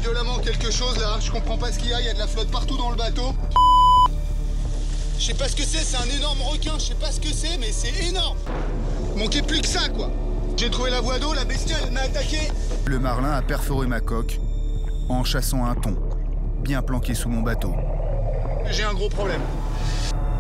violemment quelque chose là, je comprends pas ce qu'il y a de la flotte partout dans le bateau. Je sais pas ce que c'est un énorme requin, je sais pas ce que c'est, mais c'est énorme. Manquait plus que ça quoi. J'ai trouvé la voie d'eau, la bestiole elle m'a attaqué. Le marlin a perforé ma coque en chassant un thon, bien planqué sous mon bateau. J'ai un gros problème.